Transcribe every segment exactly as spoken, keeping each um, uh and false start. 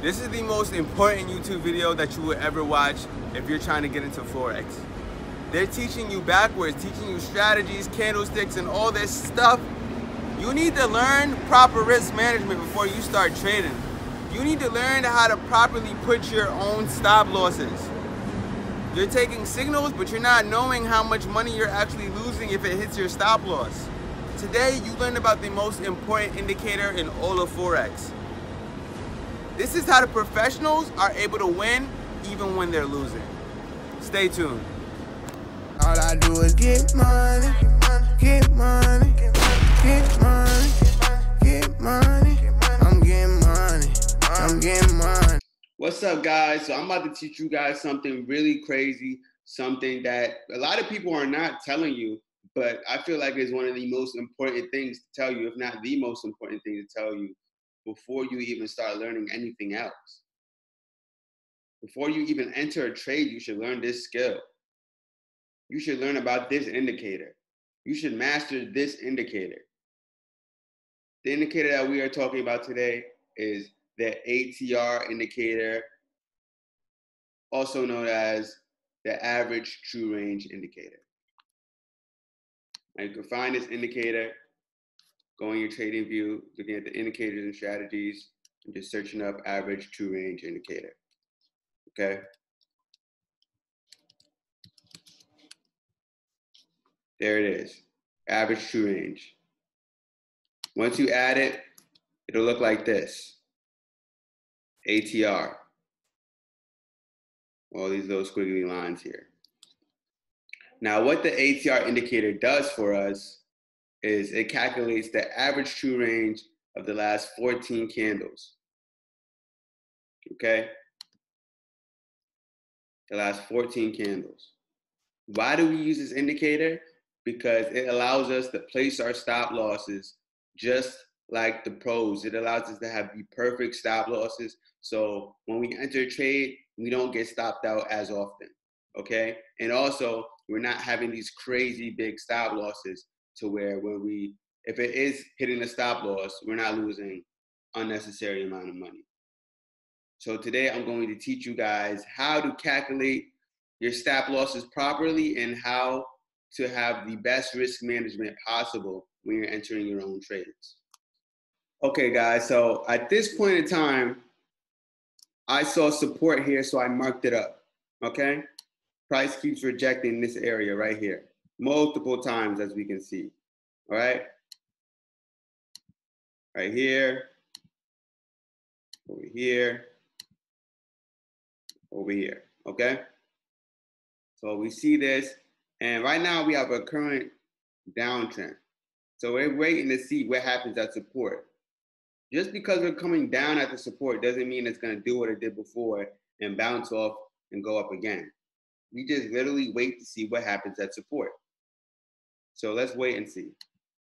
This is the most important YouTube video that you will ever watch if you're trying to get into Forex. They're teaching you backwards, teaching you strategies, candlesticks, and all this stuff. You need to learn proper risk management before you start trading. You need to learn how to properly put your own stop losses. You're taking signals, but you're not knowing how much money you're actually losing if it hits your stop loss. Today, you learned about the most important indicator in all of Forex. This is how the professionals are able to win even when they're losing. Stay tuned. All I do is get money, get money, get money, get money. I'm getting money, I'm getting money. What's up, guys? So I'm about to teach you guys something really crazy, something that a lot of people are not telling you, but I feel like it's one of the most important things to tell you, if not the most important thing to tell you before you even start learning anything else. Before you even enter a trade, you should learn this skill. You should learn about this indicator. You should master this indicator. The indicator that we are talking about today is the A T R indicator, also known as the average true range indicator. Now you can find this indicator, go in your trading view, looking at the indicators and strategies, and just searching up average true range indicator. Okay? There it is, average true range. Once you add it, it'll look like this, A T R. All these little squiggly lines here. Now, what the A T R indicator does for us is it calculates the average true range of the last fourteen candles. Okay? The last fourteen candles. Why do we use this indicator? Because it allows us to place our stop losses just like the pros. It allows us to have the perfect stop losses. So when we enter a trade, we don't get stopped out as often. Okay? And also, we're not having these crazy big stop losses to where when we, if it is hitting a stop loss, we're not losing unnecessary amount of money. So today I'm going to teach you guys how to calculate your stop losses properly and how to have the best risk management possible when you're entering your own trades. Okay guys, so at this point in time, I saw support here, so I marked it up, okay? Price keeps rejecting this area right here, multiple times as we can see, all right? Right here, over here, over here, okay? So we see this, and right now we have a current downtrend. So we're waiting to see what happens at support. Just because we're coming down at the support doesn't mean it's gonna do what it did before and bounce off and go up again. We just literally wait to see what happens at support. So let's wait and see.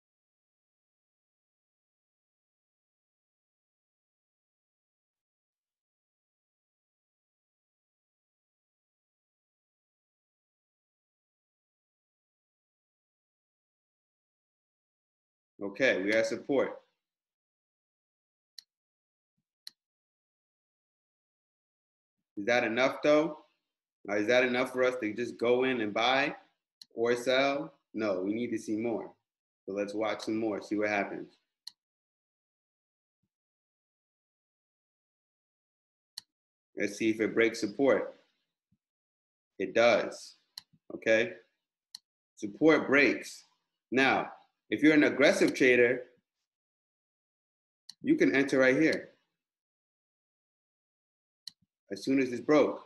Okay, we have support. Is that enough though? Or is that enough for us to just go in and buy or sell? No, we need to see more. So let's watch some more, see what happens. Let's see if it breaks support. It does, okay? Support breaks. Now, if you're an aggressive trader, you can enter right here. As soon as it's broke.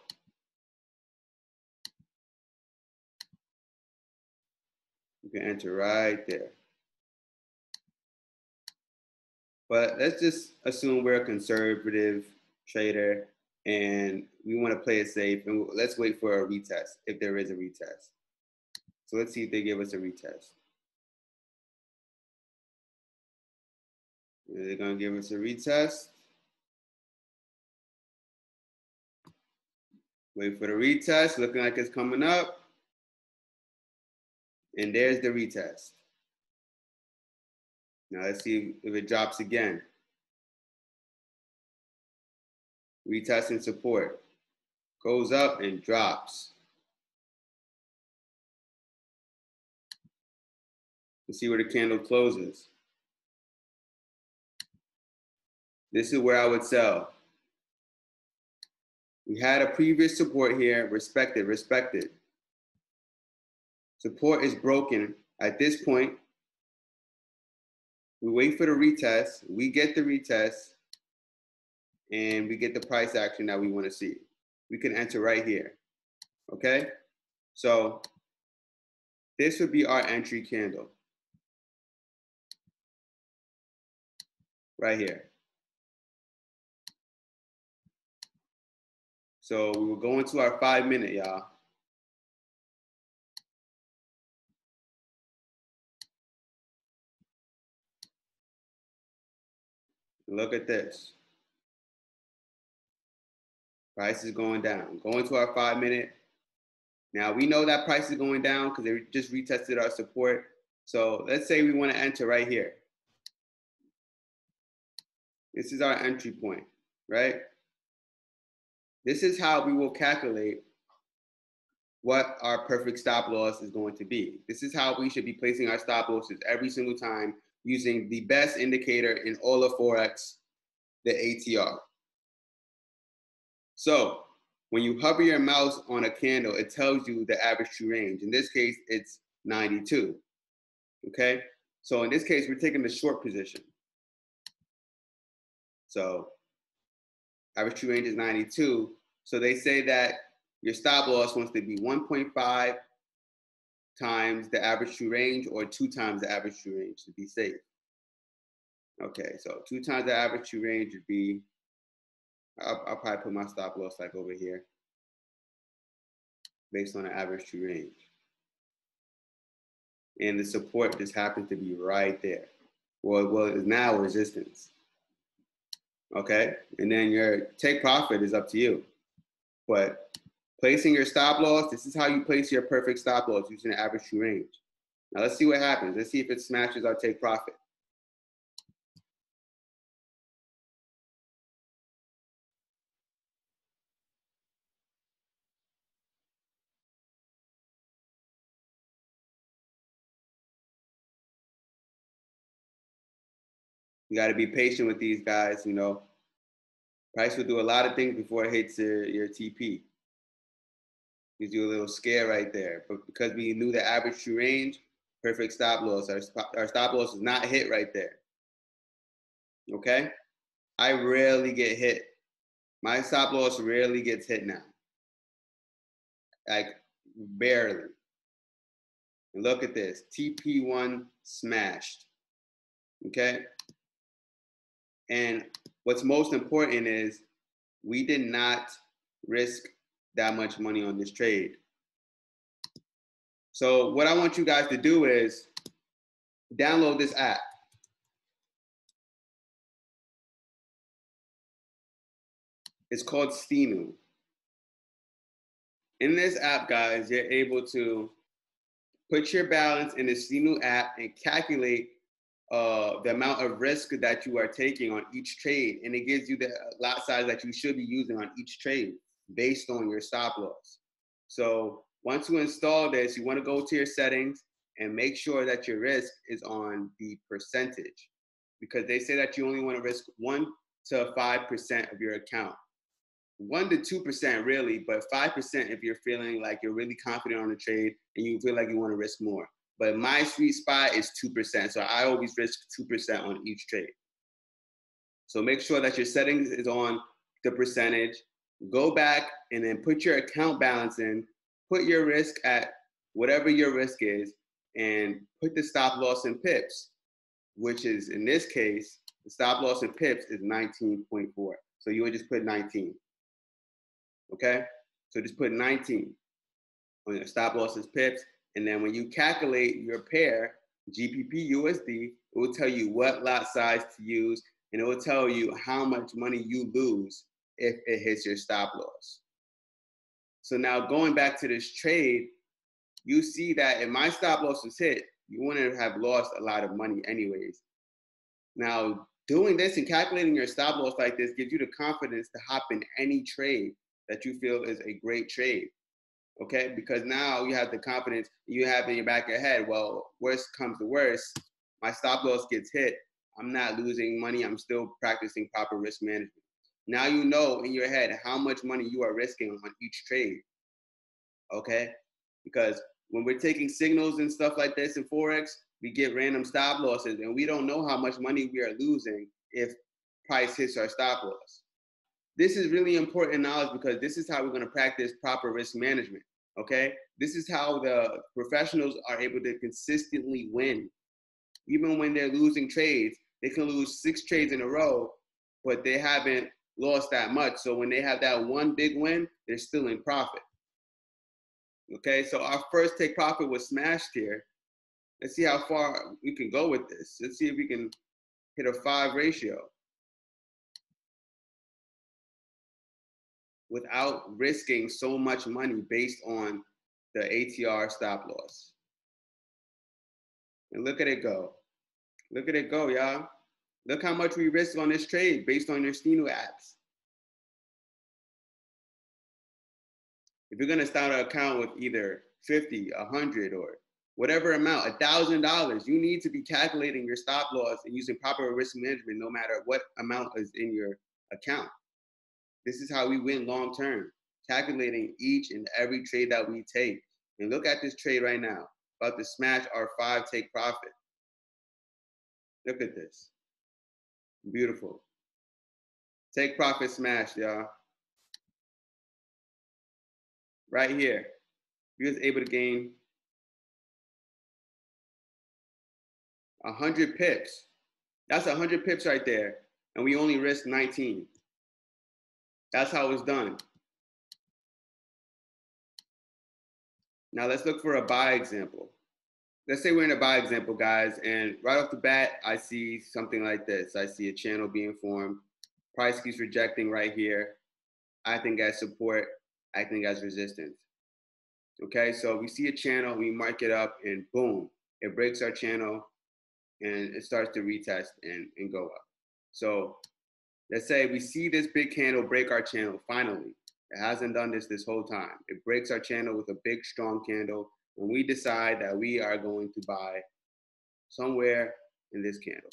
You can enter right there. But let's just assume we're a conservative trader and we want to play it safe, and let's wait for a retest if there is a retest. So let's see if they give us a retest. They're going to give us a retest. Wait for the retest, looking like it's coming up. And there's the retest. Now let's see if it drops again. retesting support, goes up and drops. Let's see where the candle closes. This is where I would sell. We had a previous support here, respected, respected. Support is broken. At this point, we wait for the retest, we get the retest, and we get the price action that we want to see. We can enter right here, okay? So this would be our entry candle, right here. So we will go into our five minute, y'all. Look at this. Price is going down. Go into our five minute. Now we know that price is going down because they just retested our support. So let's say we want to enter right here. This is our entry point, right? This is how we will calculate what our perfect stop loss is going to be. This is how we should be placing our stop losses every single time using the best indicator in all of Forex, the A T R. So when you hover your mouse on a candle, it tells you the average true range. In this case, it's ninety-two, okay? So in this case, we're taking the short position. So average true range is ninety-two. So they say that your stop loss wants to be one point five times the average true range or two times the average true range to be safe. Okay, so two times the average true range would be, I'll, I'll probably put my stop loss like over here based on the average true range. And the support just happens to be right there. Well, well, it's now resistance. Okay, and then your take profit is up to you. But placing your stop loss, this is how you place your perfect stop loss using the average true range. Now let's see what happens. Let's see if it smashes our take profit. You got to be patient with these guys, you know. Price will do a lot of things before it hits your, your T P. Gives you a little scare right there. But because we knew the average true range, perfect stop loss, our, our stop loss is not hit right there. Okay? I rarely get hit. My stop loss rarely gets hit now. Like, barely. And look at this. T P one smashed. Okay? And what's most important is we did not risk that much money on this trade. So what I want you guys to do is download this app. It's called Stinu. In this app, guys, you're able to put your balance in the Stinu app and calculate uh, the amount of risk that you are taking on each trade. And it gives you the lot size that you should be using on each trade based on your stop loss. So once you install this, you want to go to your settings and make sure that your risk is on the percentage, because they say that you only want to risk one to five percent of your account. One to two percent really, but five percent if you're feeling like you're really confident on the trade and you feel like you want to risk more. But my sweet spot is two percent. So I always risk two percent on each trade. So make sure that your settings is on the percentage. Go back and then put your account balance in, put your risk at whatever your risk is, and put the stop loss in pips, which is, in this case, the stop loss in pips is nineteen point four. So you would just put nineteen. Okay? So just put nineteen on your stop loss is pips. And then when you calculate your pair, G B P U S D, it will tell you what lot size to use, and it will tell you how much money you lose if it hits your stop loss. So now going back to this trade, you see that if my stop loss was hit, you wouldn't have lost a lot of money anyways. Now, doing this and calculating your stop loss like this gives you the confidence to hop in any trade that you feel is a great trade. Okay, because now you have the confidence you have in your back of your head. Well, worst comes to worst, my stop loss gets hit. I'm not losing money. I'm still practicing proper risk management. Now you know in your head how much money you are risking on each trade. Okay, because when we're taking signals and stuff like this in Forex, we get random stop losses and we don't know how much money we are losing if price hits our stop loss. This is really important knowledge because this is how we're going to practice proper risk management. Okay, this is how the professionals are able to consistently win. Even when they're losing trades, they can lose six trades in a row, but they haven't lost that much. So when they have that one big win, they're still in profit. Okay, so our first take profit was smashed here. Let's see how far we can go with this. Let's see if we can hit a five ratio without risking so much money based on the A T R stop loss. And look at it go. Look at it go, y'all. Look how much we risk on this trade based on your Steno apps. If you're gonna start an account with either fifty, a hundred, or whatever amount, a thousand dollars, you need to be calculating your stop loss and using proper risk management no matter what amount is in your account. This is how we win long term, calculating each and every trade that we take. And look at this trade right now, about to smash our five take profit. Look at this. Beautiful. Take profit smash, y'all. Right here. We was able to gain one hundred pips. That's one hundred pips right there. And we only risked nineteen. That's how it's done. Now let's look for a buy example. Let's say we're in a buy example, guys, and right off the bat, I see something like this. I see a channel being formed. Price keeps rejecting right here, acting as support, acting as resistance. Okay, so we see a channel, we mark it up, and boom, it breaks our channel, and it starts to retest and, and go up. So let's say we see this big candle break our channel, finally. It hasn't done this this whole time. It breaks our channel with a big, strong candle, and we decide that we are going to buy somewhere in this candle.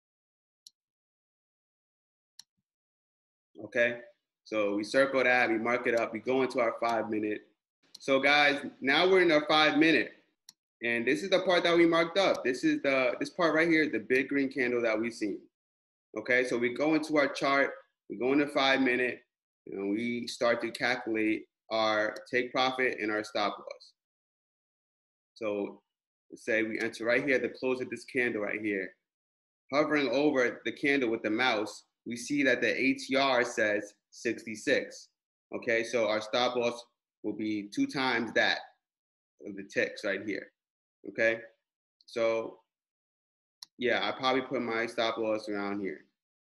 Okay, so we circle that, we mark it up, we go into our five minute. So guys, now we're in our five minute, and this is the part that we marked up. This is the, this part right here is the big green candle that we've seen. Okay, so we go into our chart, we go into five minute, and we start to calculate our take profit and our stop loss. So let's say we enter right here at the close of this candle right here. Hovering over the candle with the mouse, we see that the A T R says sixty-six. Okay, so our stop loss will be two times that of the ticks right here. Okay, so yeah, I probably put my stop loss around here.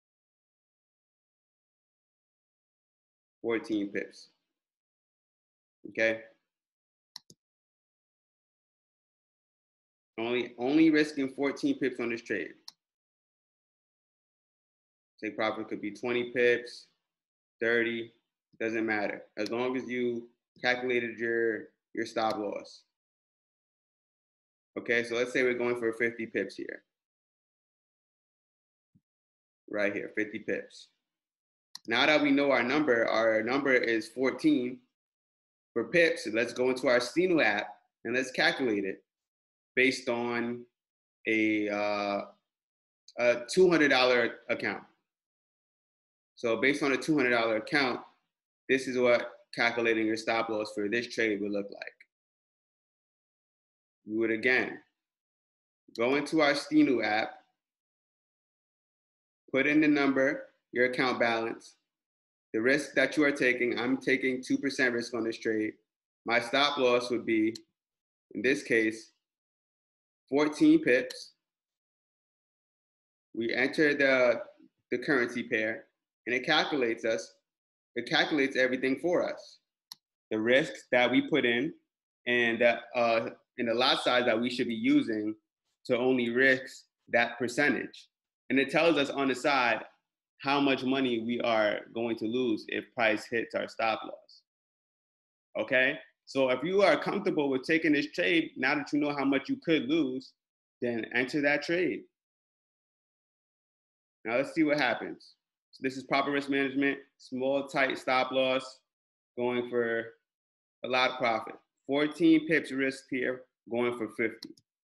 fourteen pips. Okay. Only, only risking fourteen pips on this trade. Take profit could be twenty pips, thirty, doesn't matter. As long as you calculated your, your stop loss. Okay, so let's say we're going for fifty pips here. Right here, fifty pips. Now that we know our number, our number is fourteen for pips. So let's go into our Steno app and let's calculate it based on a, uh, a two hundred dollar account. So based on a two hundred dollar account, this is what calculating your stop loss for this trade would look like. We would again go into our Steno app, put in the number, your account balance, the risk that you are taking. I'm taking two percent risk on this trade. My stop loss would be, in this case, fourteen pips. We enter the, the currency pair, and it calculates us. It calculates everything for us. The risks that we put in, and the, uh, and the lot size that we should be using to only risk that percentage. And it tells us on the side how much money we are going to lose if price hits our stop loss. Okay? So if you are comfortable with taking this trade, now that you know how much you could lose, then enter that trade. Now let's see what happens. So this is proper risk management, small, tight stop loss, going for a lot of profit. fourteen pips risk here, going for fifty.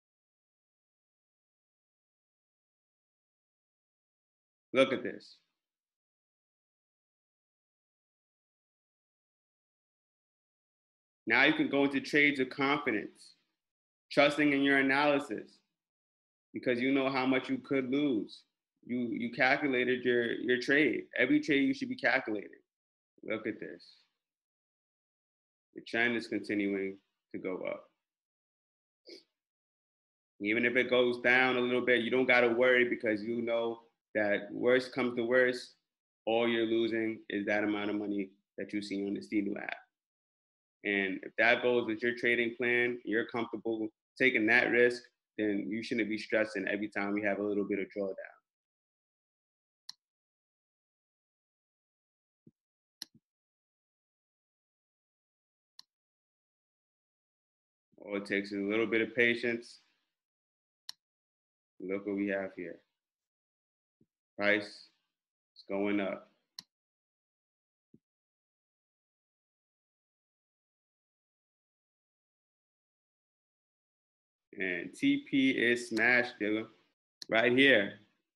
Look at this. Now you can go into trades with confidence, trusting in your analysis, because you know how much you could lose. You you calculated your, your trade. Every trade you should be calculating. Look at this. The trend is continuing to go up. Even if it goes down a little bit, you don't got to worry, because you know that worst comes to worst, all you're losing is that amount of money that you see on the Steno app. And if that goes with your trading plan, you're comfortable taking that risk, then you shouldn't be stressing every time we have a little bit of drawdown. All it takes is a little bit of patience. Look what we have here. Price is going up. And T P is smashed, dude. Right here.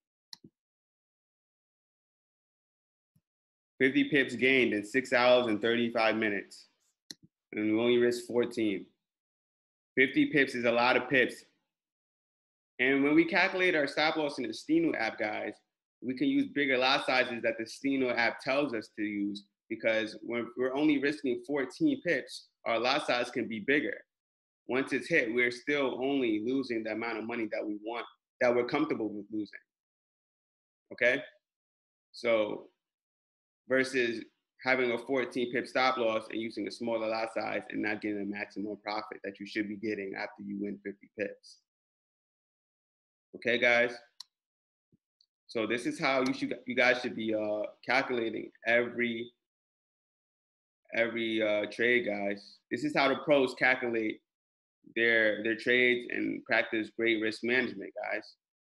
fifty pips gained in six hours and thirty-five minutes. And we only risked fourteen. fifty pips is a lot of pips. And when we calculate our stop loss in the Steno app, guys, we can use bigger lot sizes that the Steno app tells us to use, because when we're only risking fourteen pips, our lot size can be bigger. Once it's hit, we're still only losing the amount of money that we want, that we're comfortable with losing. Okay? So versus having a fourteen pip stop loss and using a smaller lot size and not getting a maximum profit that you should be getting after you win fifty pips. Okay, guys? So this is how you should you guys should be uh, calculating every every uh, trade, guys. This is how the pros calculate their their trades and practice great risk management, guys.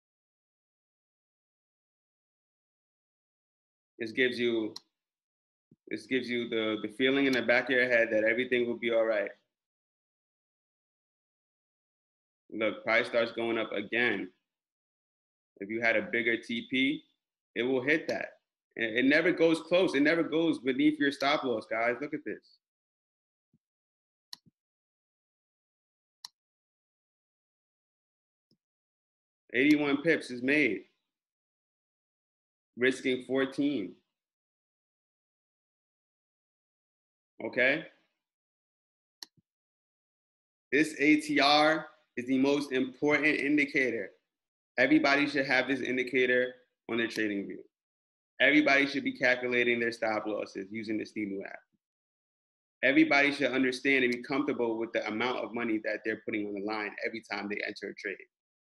This gives you this gives you the, the feeling in the back of your head that everything will be all right. Look, price starts going up again. If you had a bigger T P, it will hit that. And it never goes close. It never goes beneath your stop loss, guys. Look at this. eighty-one pips is made, risking fourteen. Okay? This A T R is the most important indicator. Everybody should have this indicator on their trading view. Everybody should be calculating their stop losses using the Steno app. Everybody should understand and be comfortable with the amount of money that they're putting on the line every time they enter a trade.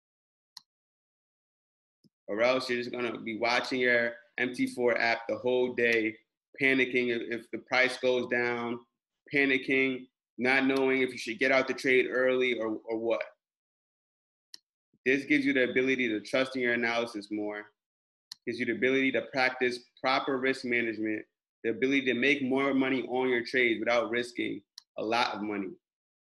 Or else you're just gonna be watching your M T four app the whole day, panicking if the price goes down, panicking, not knowing if you should get out the trade early or, or what. This gives you the ability to trust in your analysis more, gives you the ability to practice proper risk management, the ability to make more money on your trades without risking a lot of money.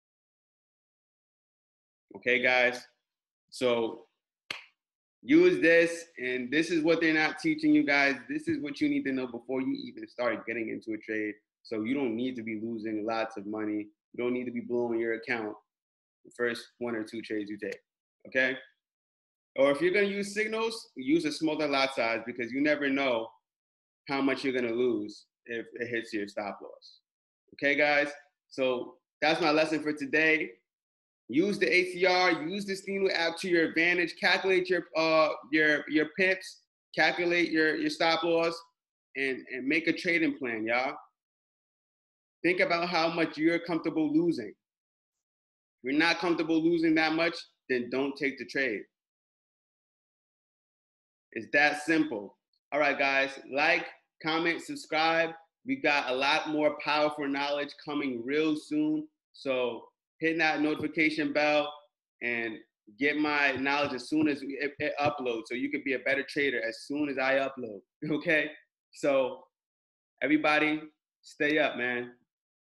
Okay, guys? So use this, and this is what they're not teaching you guys. This is what you need to know before you even start getting into a trade. So you don't need to be losing lots of money. You don't need to be blowing your account the first one or two trades you take, okay? Or if you're gonna use signals, use a smaller lot size, because you never know how much you're gonna lose if it hits your stop loss. Okay, guys? So that's my lesson for today. Use the A T R, use the Steno app to your advantage, calculate your uh your your pips, calculate your, your stop loss, and, and make a trading plan, y'all. Think about how much you're comfortable losing. If you're not comfortable losing that much, then don't take the trade. It's that simple. All right, guys, like, comment, subscribe. We got a lot more powerful knowledge coming real soon. So hit that notification bell and get my knowledge as soon as it, it uploads, so you can be a better trader as soon as I upload. Okay? So everybody, stay up, man.